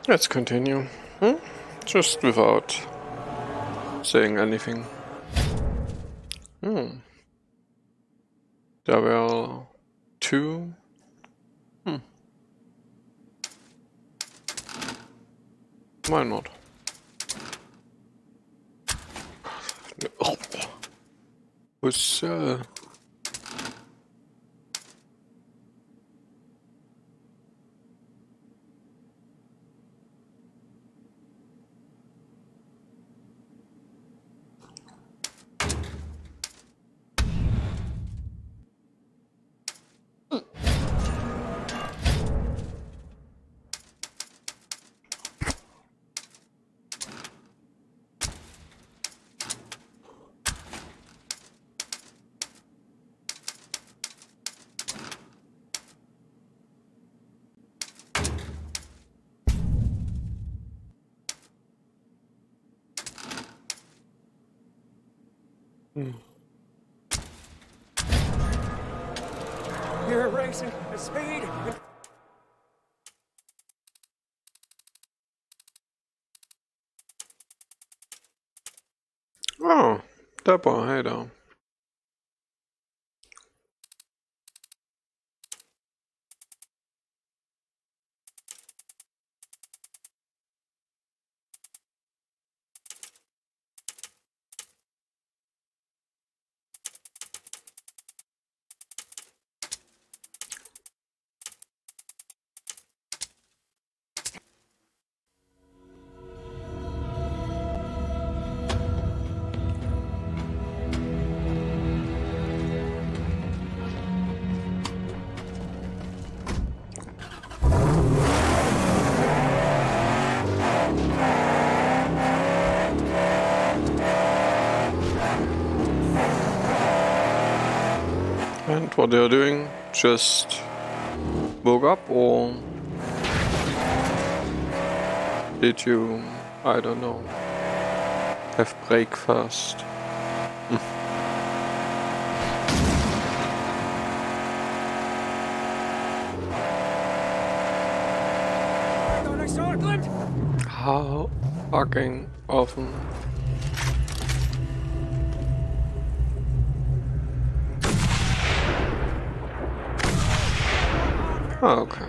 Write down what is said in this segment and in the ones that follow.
Let's continue. Just without saying anything. There were two. Why not? Oh. Was You're racing at speed. Oh, Dapper, hey da. And what they're doing? Just woke up, or did you, I don't know, have breakfast? How fucking often? Oh, okay.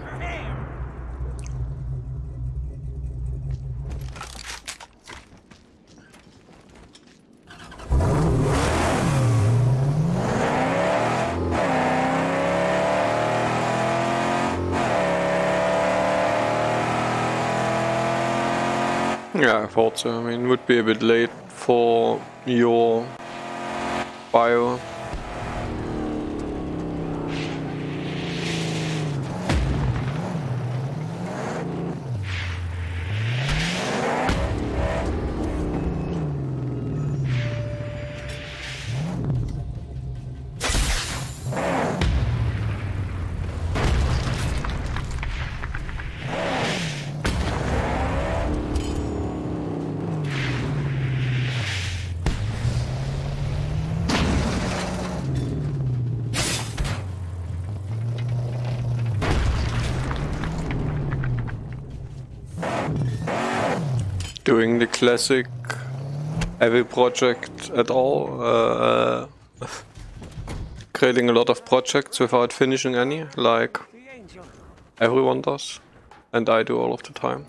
Yeah, I thought so. I mean, it would be a bit late for your bio. Doing the classic every project at all, creating a lot of projects without finishing any, like everyone does, and I do all of the time.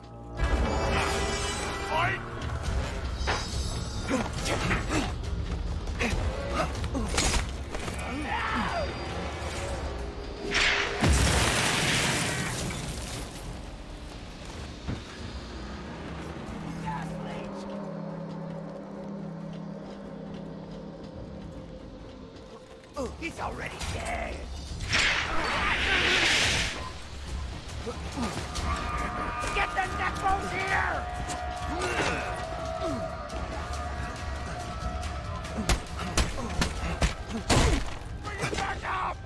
He's already dead. Get the neckbones here! Bring it back up!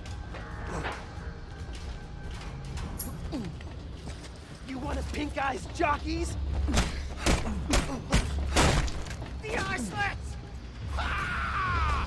You want to pink eyes jockeys? The eye slits! Ah!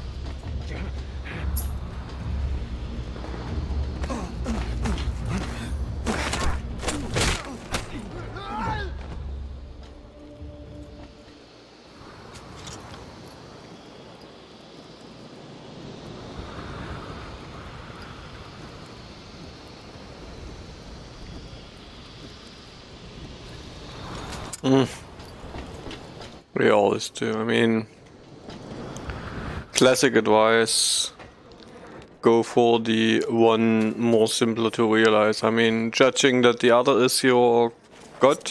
We always do. I mean, classic advice, go for the one more simpler to realize. I mean, judging that the other is your god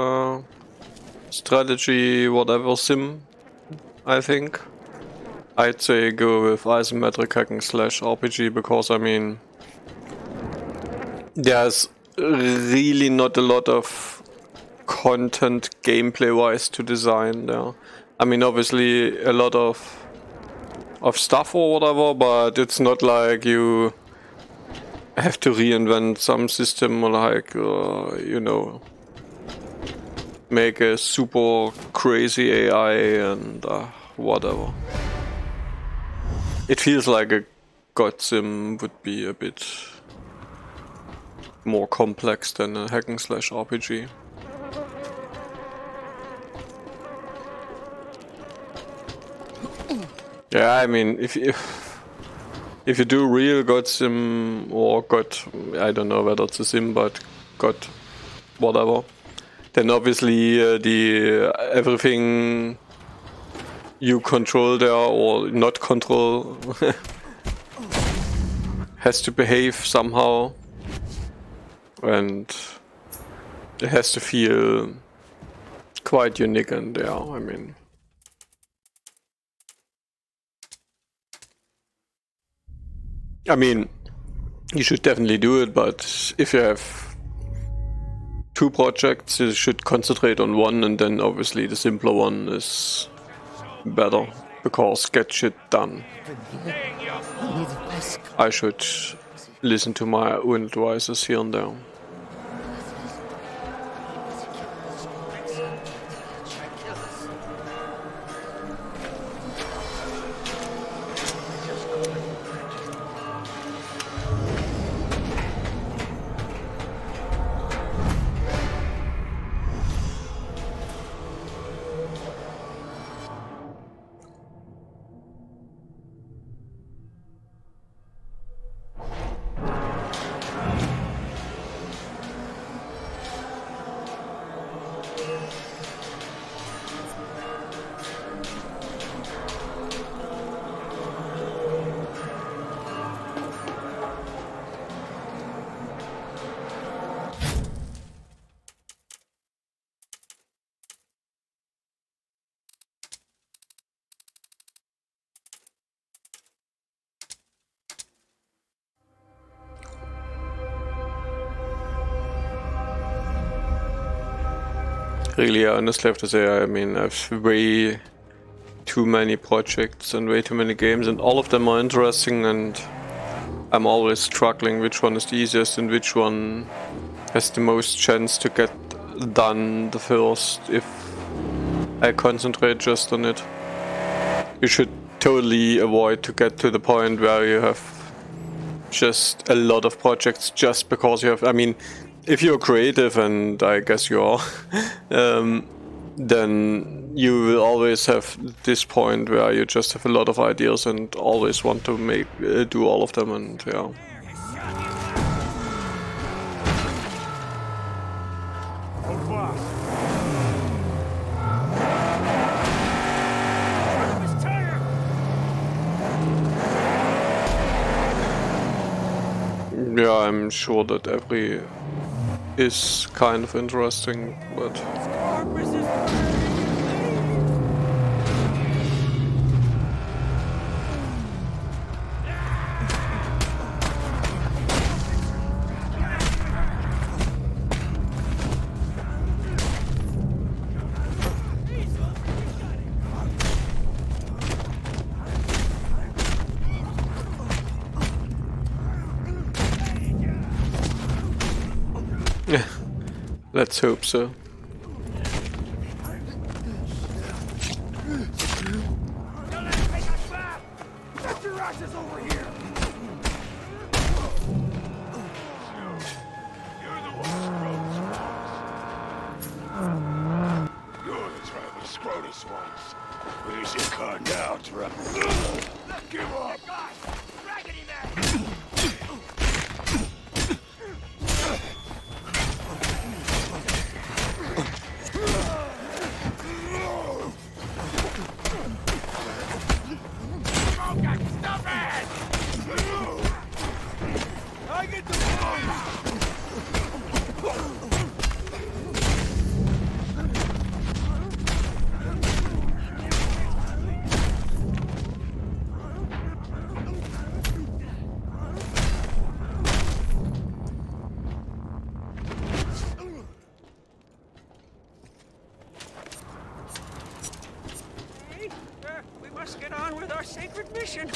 strategy, whatever sim, I think. I'd say go with isometric hacking slash RPG because, I mean, there's really not a lot of content gameplay wise to design there. I mean, obviously a lot of stuff or whatever, but it's not like you have to reinvent some system or like, you know, make a super crazy AI and whatever. It feels like a god sim would be a bit more complex than a hack and slash RPG. Yeah, I mean, if you do real god sim or god, I don't know whether it's a sim, but god, whatever, then obviously the everything you control there or not control has to behave somehow, and it has to feel quite unique in there. I mean. You should definitely do it, but if you have two projects, you should concentrate on one, and then obviously the simpler one is better, because get shit done. I should listen to my own advices here and there. Really, I honestly have to say, I mean, I've way too many projects and way too many games, and all of them are interesting, and I'm always struggling which one is the easiest and which one has the most chance to get done the first if I concentrate just on it. You should totally avoid to get to the point where you have just a lot of projects just because you have, I mean, if you're creative, and I guess you are, then you will always have this point where you just have a lot of ideas and always want to do all of them, and yeah. Yeah, I'm sure that every is kind of interesting, but yeah, let's hope so. mission.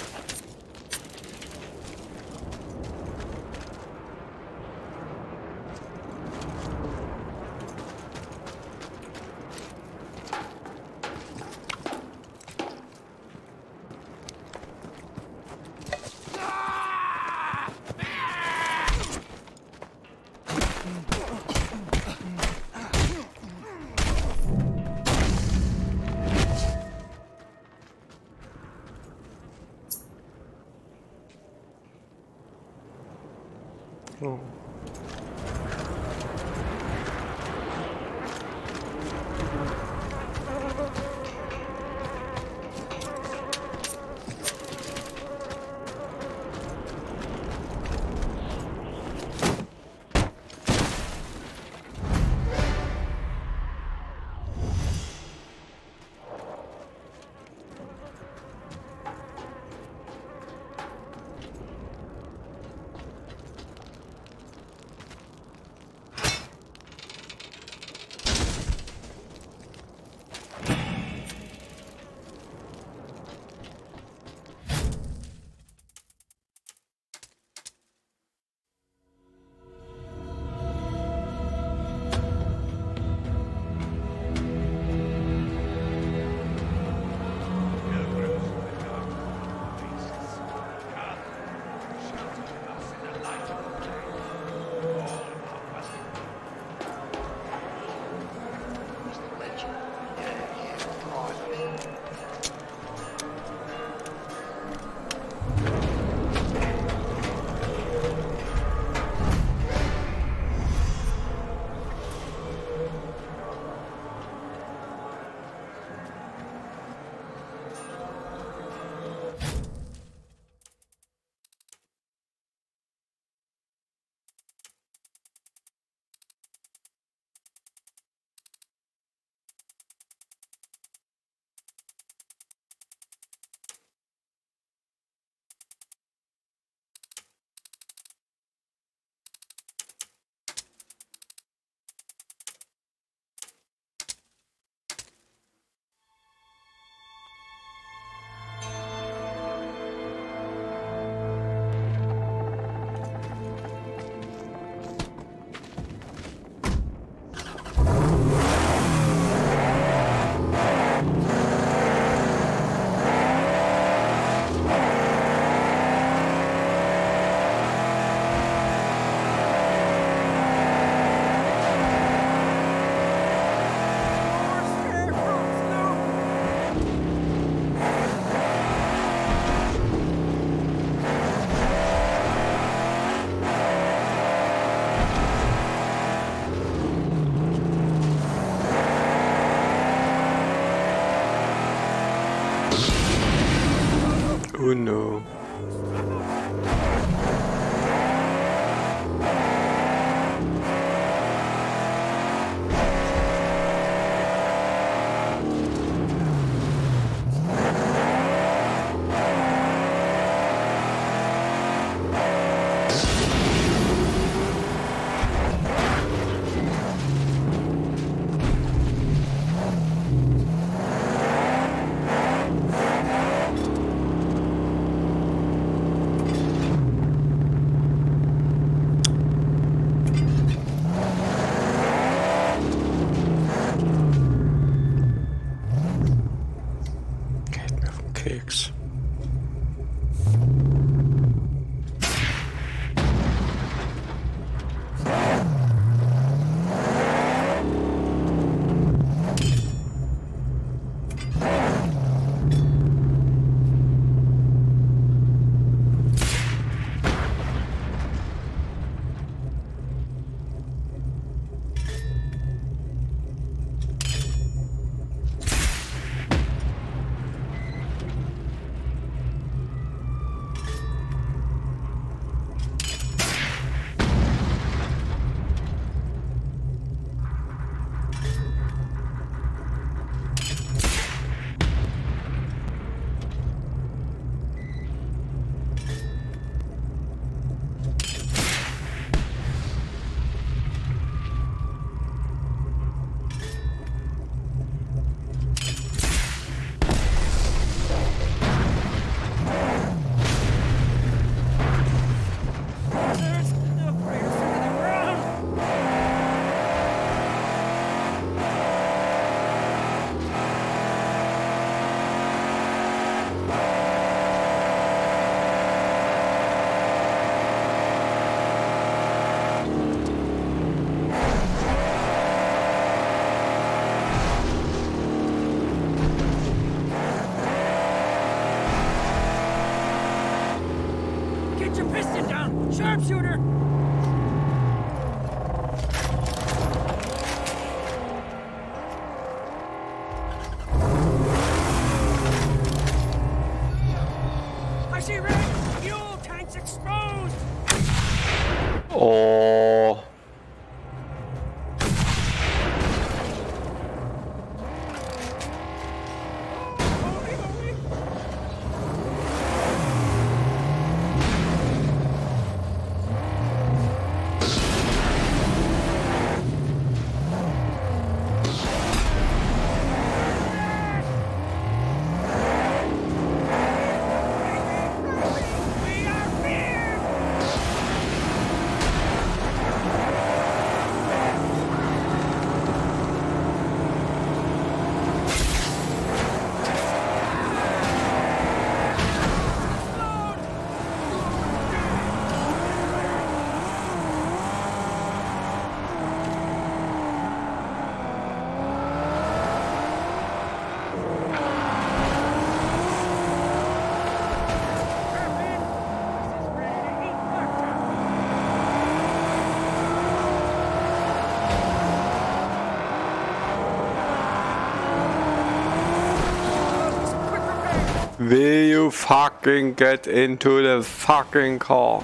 Oh. Sharpshooter! I see red! Fuel tanks exposed! Oh. Holy, holy! We are feared! Will you fucking get into the fucking car?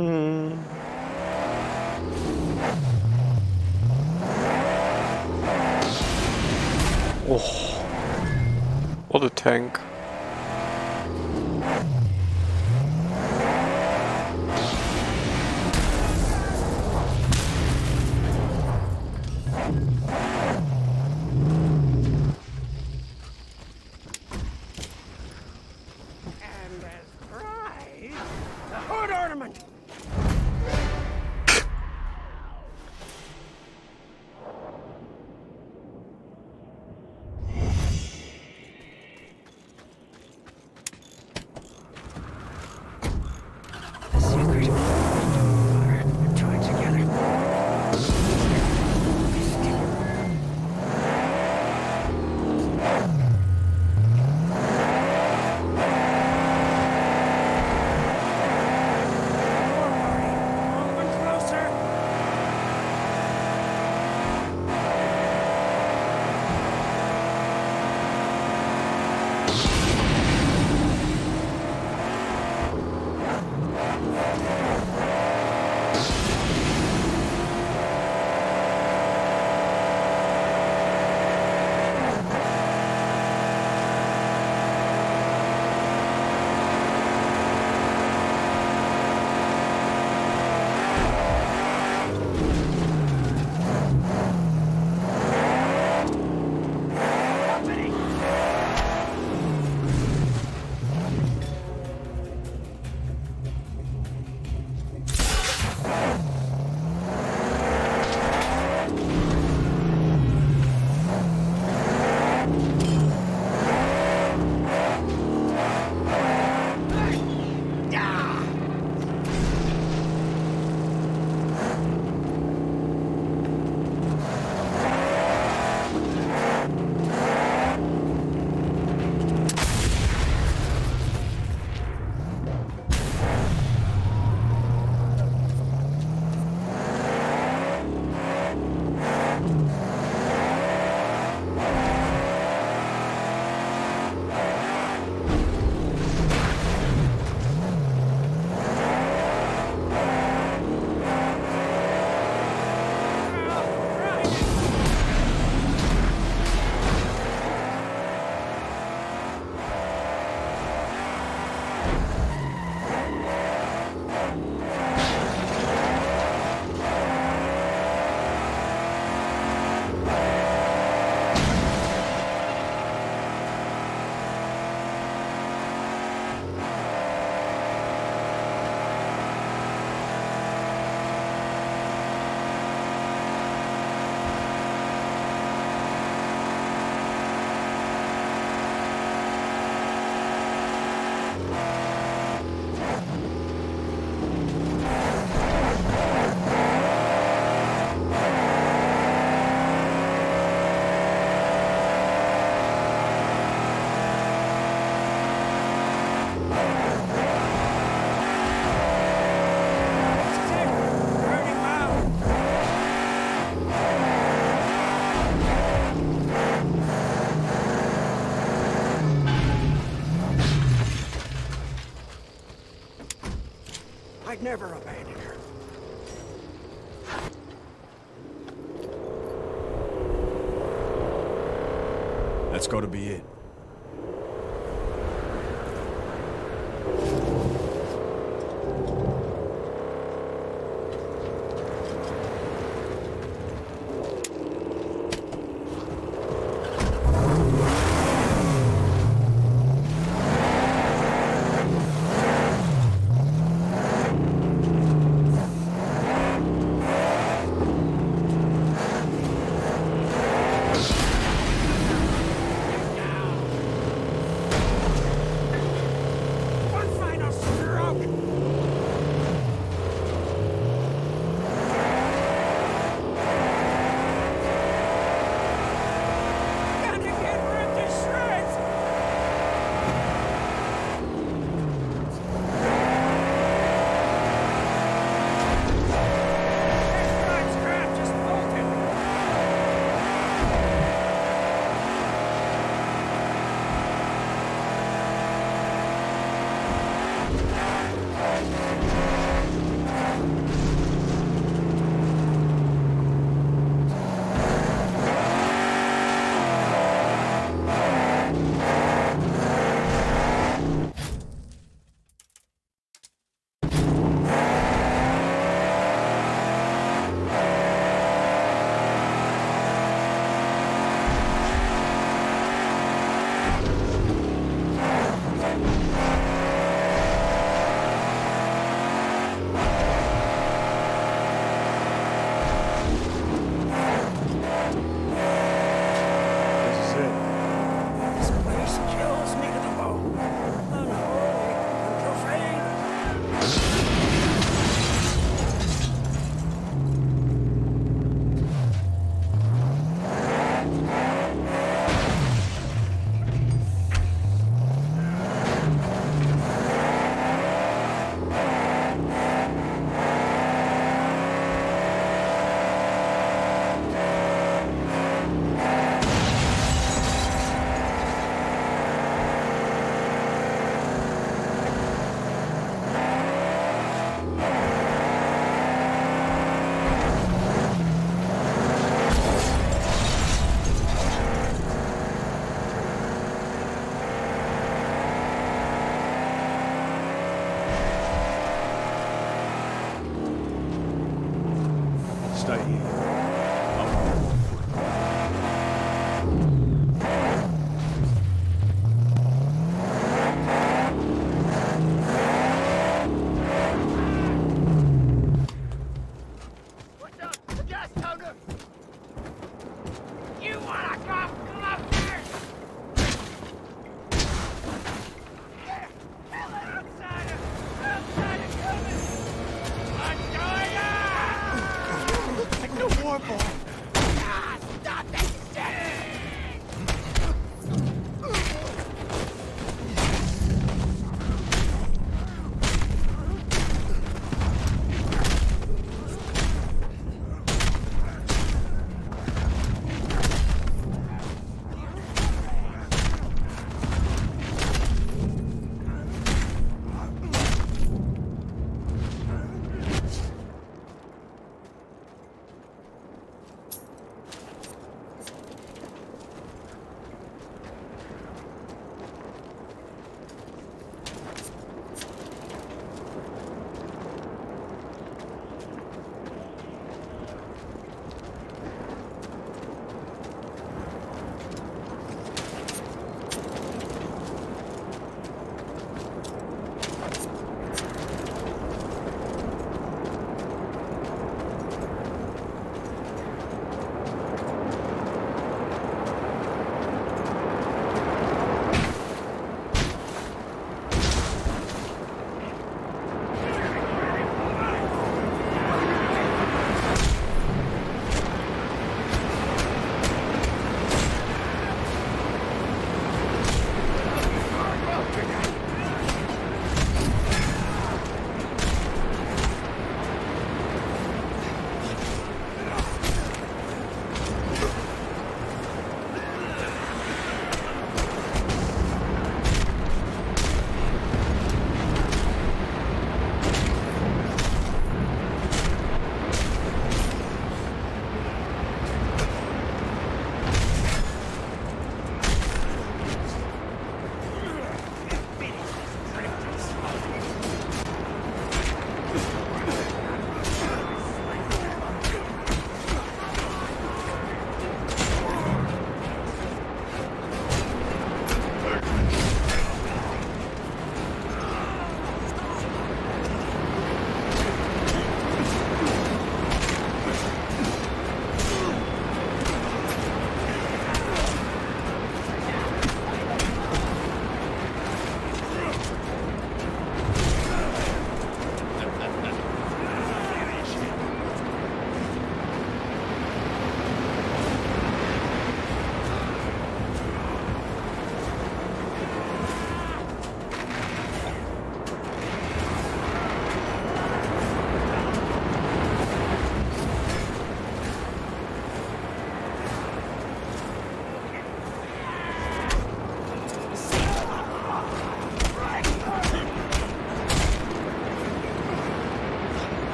Oh, what a tank. And as prize, the hood ornament. The secret. Water and joined together. Moving closer. I'd never abandon her. That's got to be it.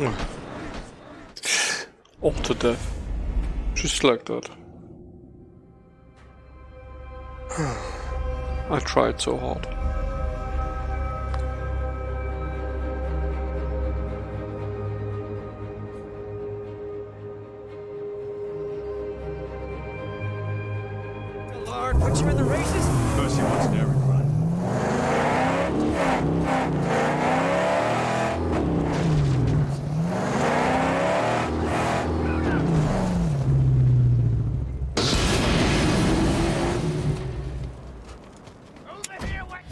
Or to death. Just like that. I tried so hard. Lord, put you in the races? Percy wants an errand run. Over here, what?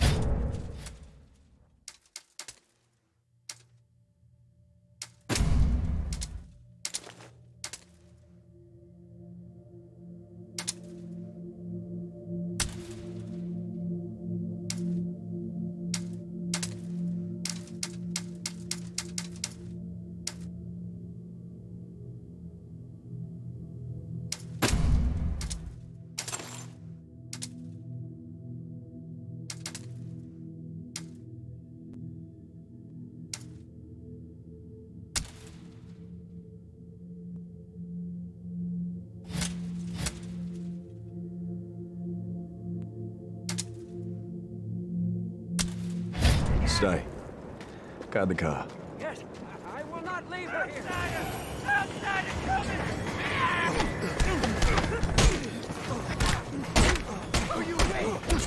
Stay. Guard the car. Yes, I will not leave her here. Outsider coming! Are you awake?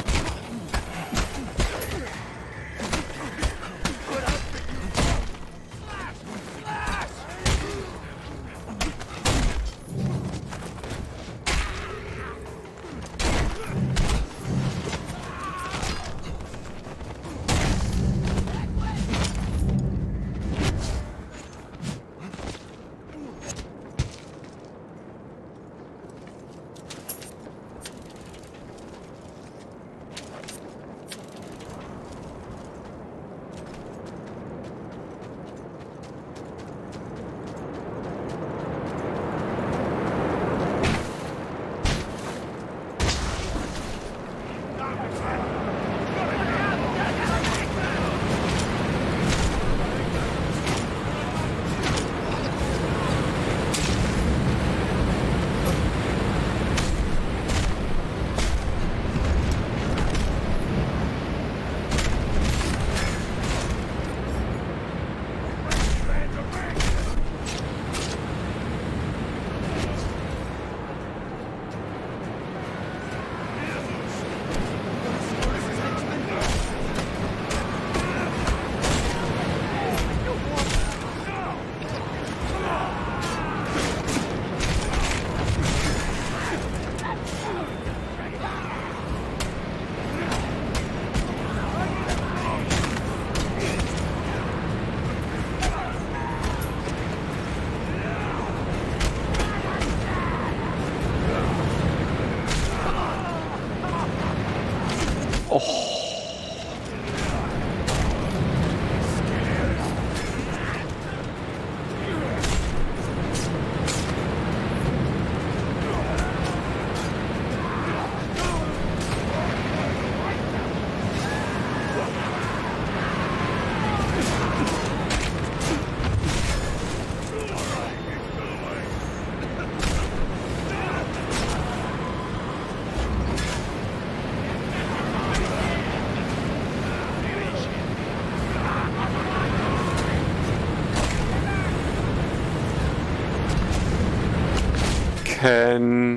Can...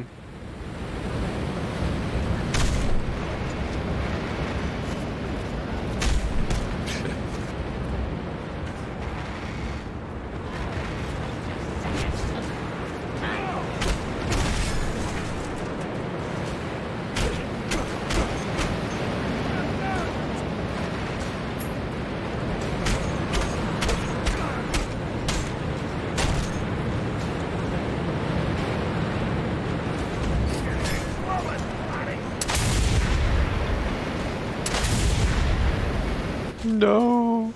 No.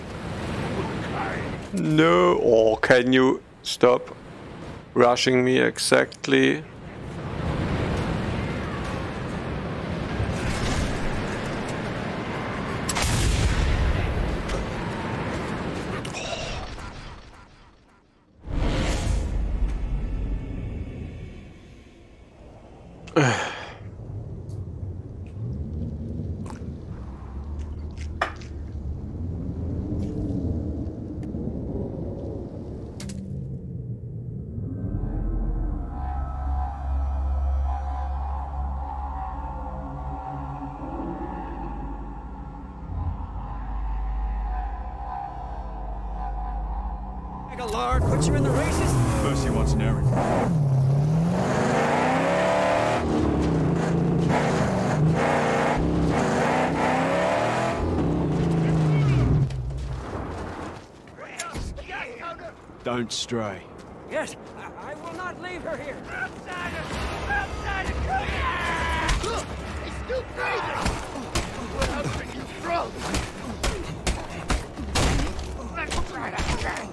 No. Or can you stop rushing me exactly? like a lard, puts you in the races? First he wants an errand. Don't stray. Yes, I will not leave her here. Outsider! He's still breathing! What else are you froze? Let's try that again.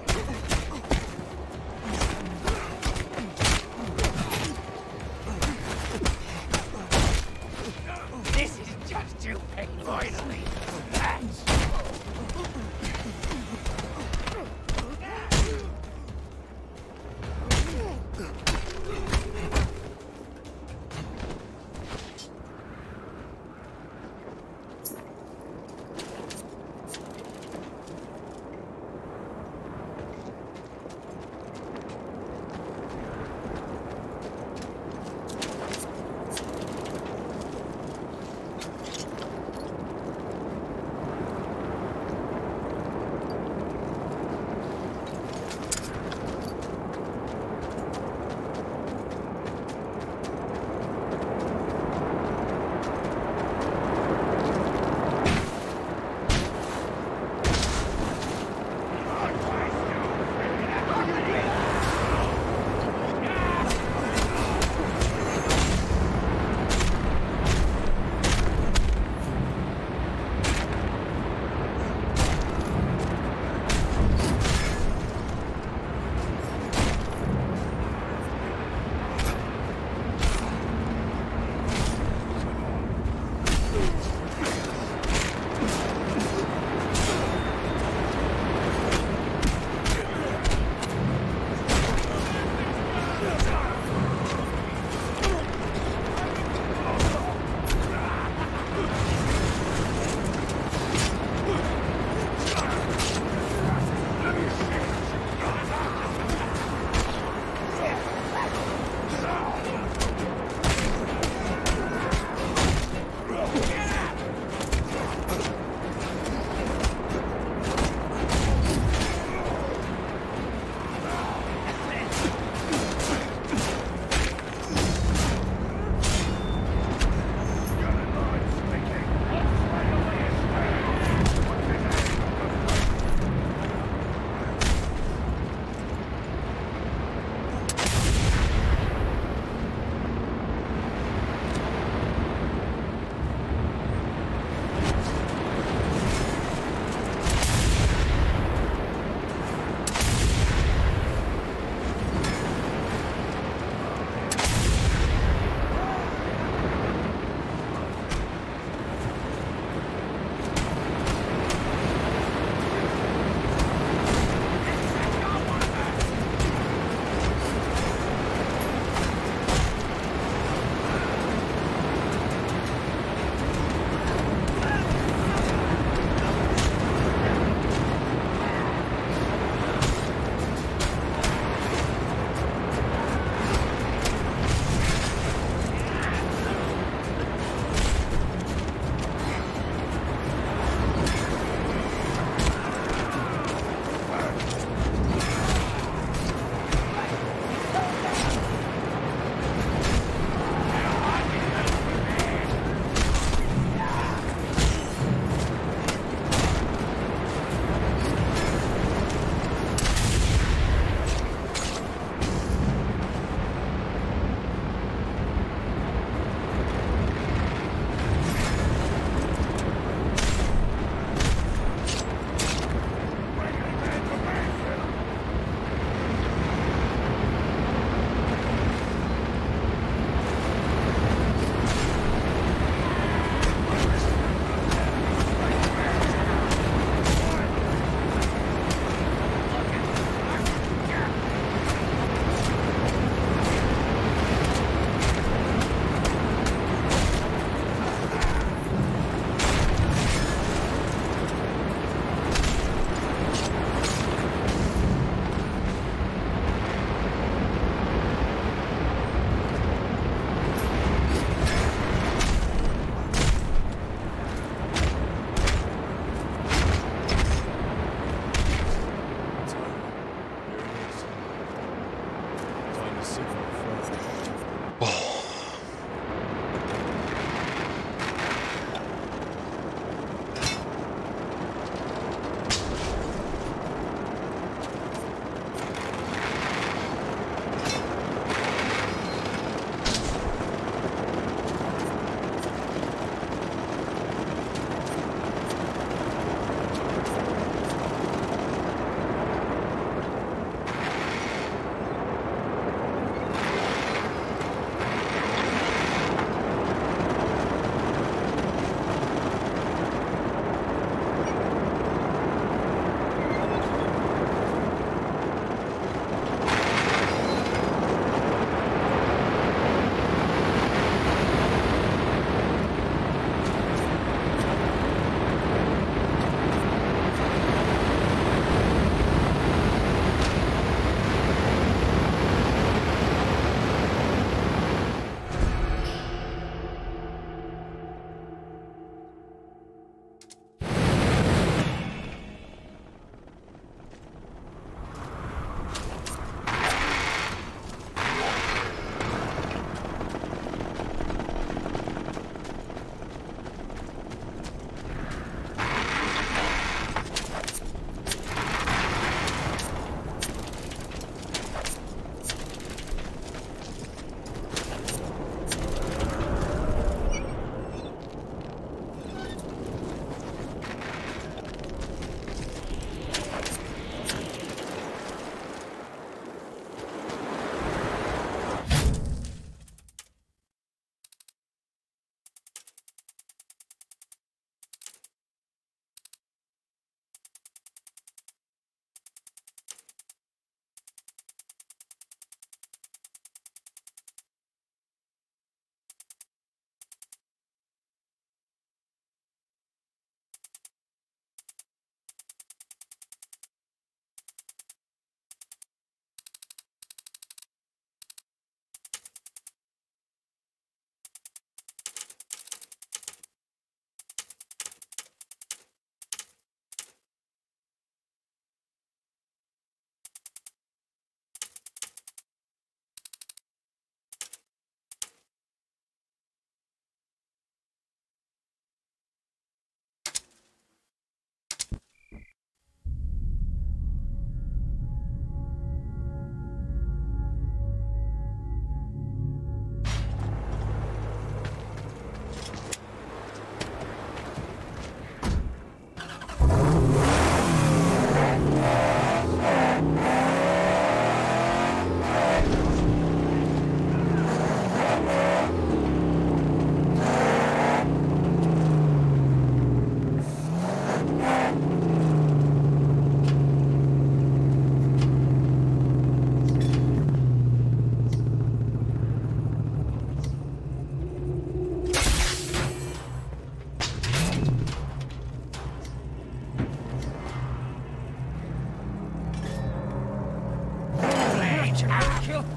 This is just too painful. Finally, relax.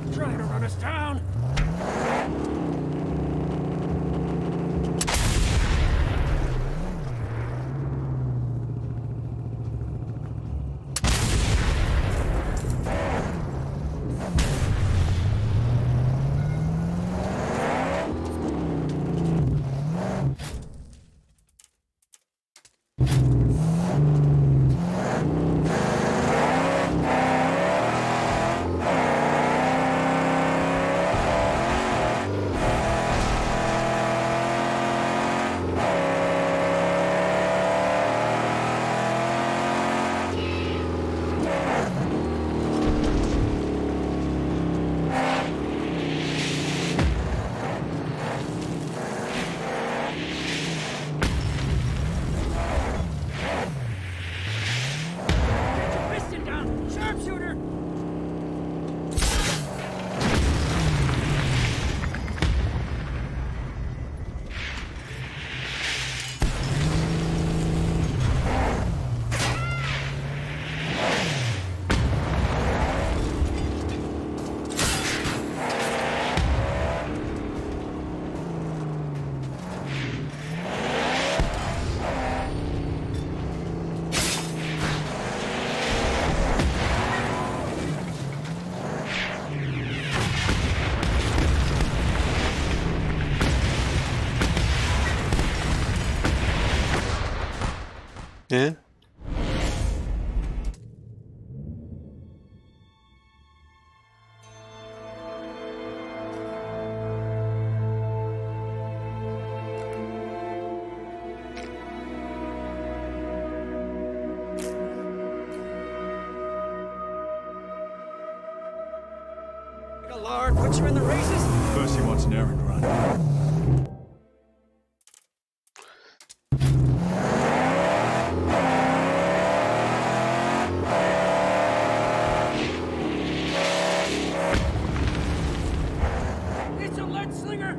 Trying to run us down. Yeah. Lord, put you in the races? First he wants an errand run. It's a lead slinger!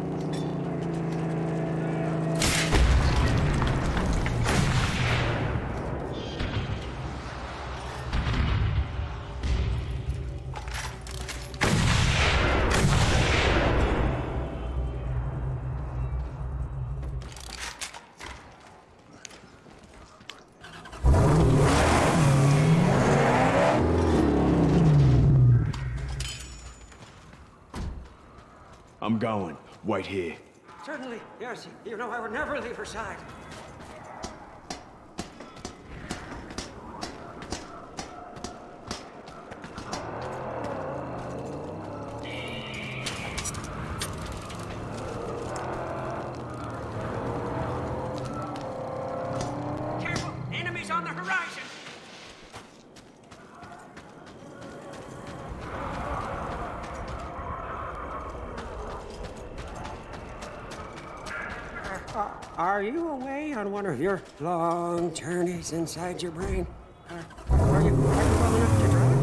I'm going. Wait here. Certainly, yes. You know I would never leave her side. Careful! Enemies on the horizon! Are you away on one of your long journeys inside your brain? Are you well enough to drive?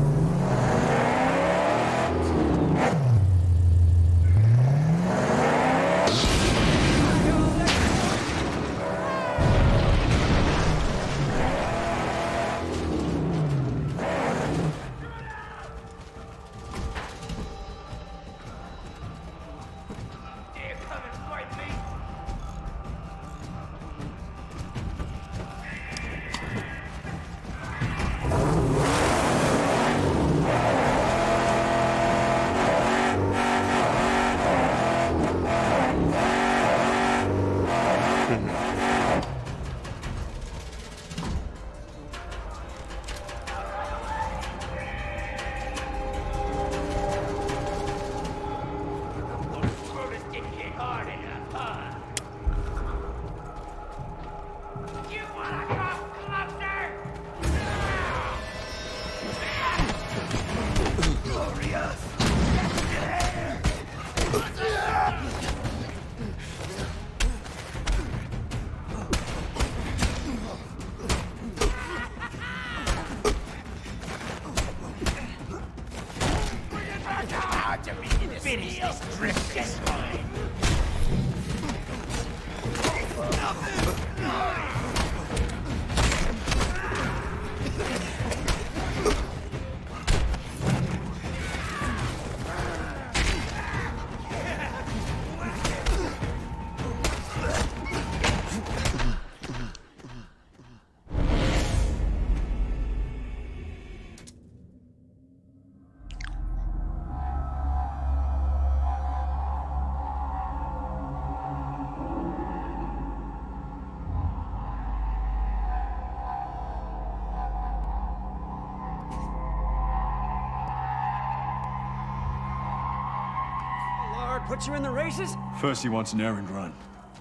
put you in the races? First he wants an errand run.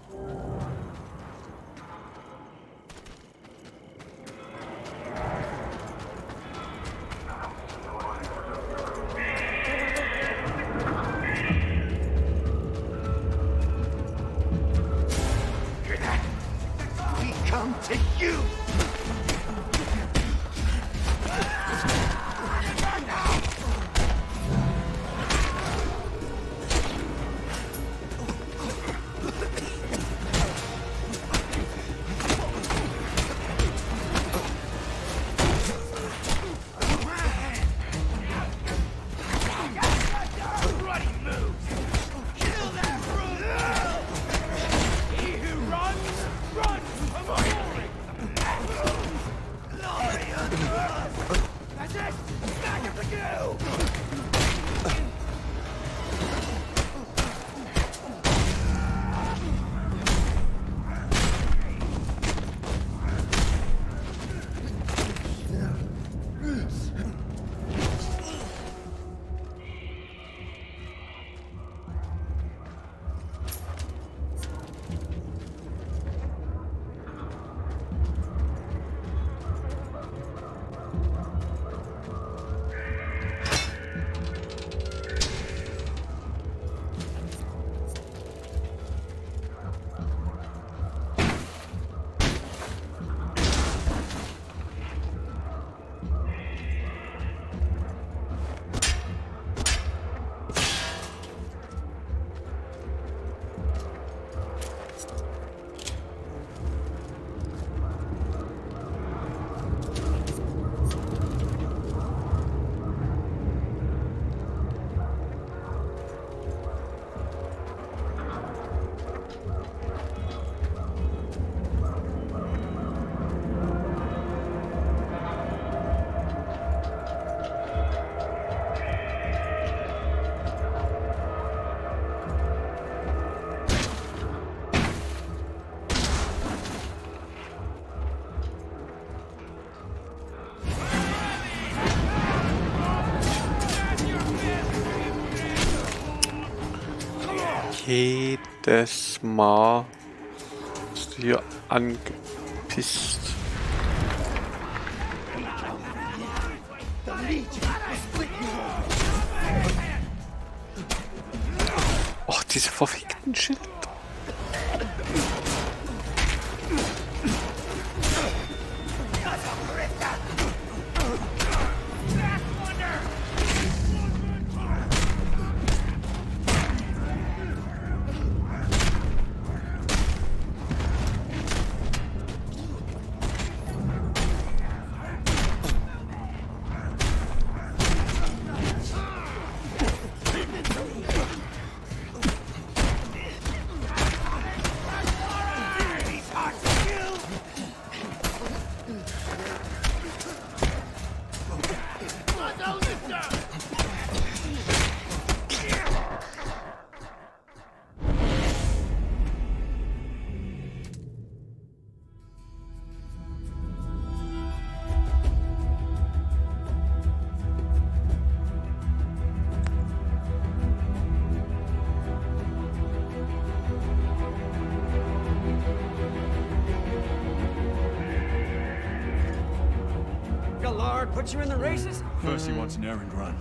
We come to you! Jedes Mal bist du hier angepisst. Och, diese verfickten Schilder. Gallard put you in the races? First he wants an errand run.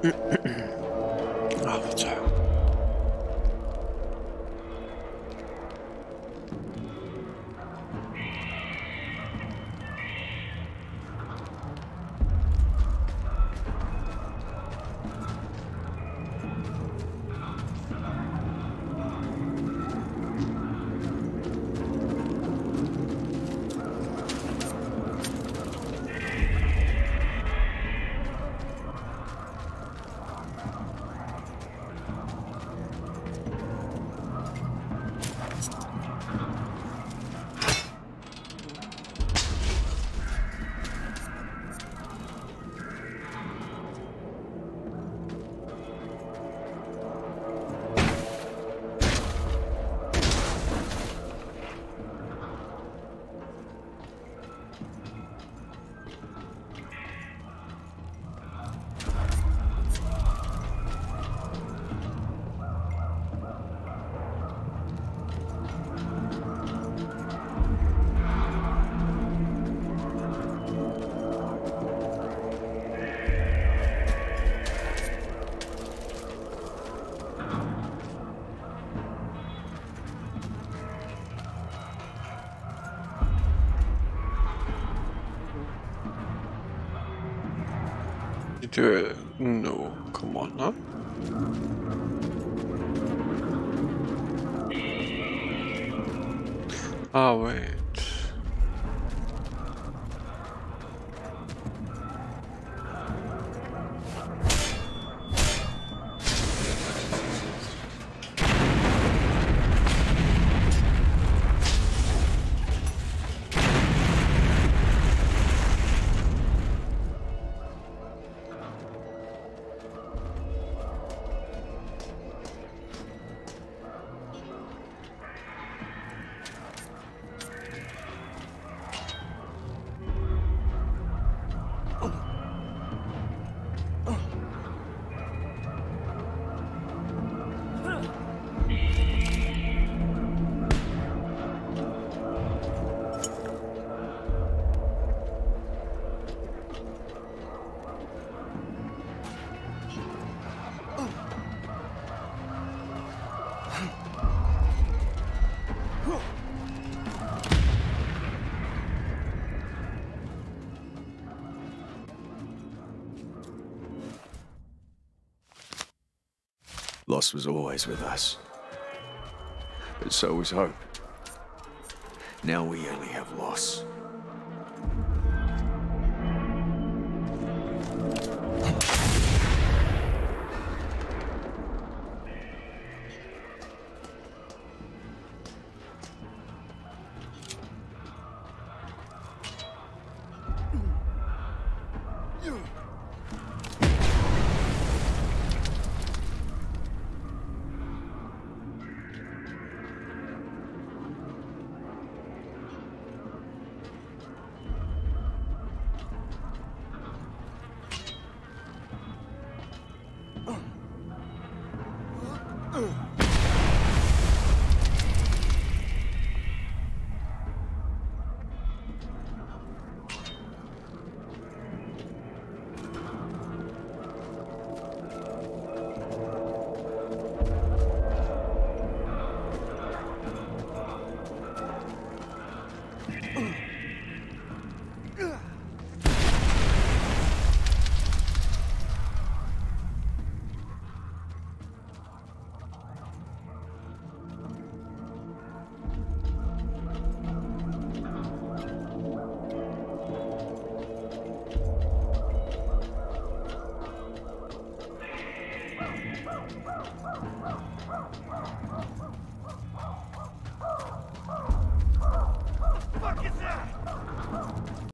Ah, Verzeihung. No, come on, huh? Ah, wait. Loss was always with us. But so was hope. Now we only have loss.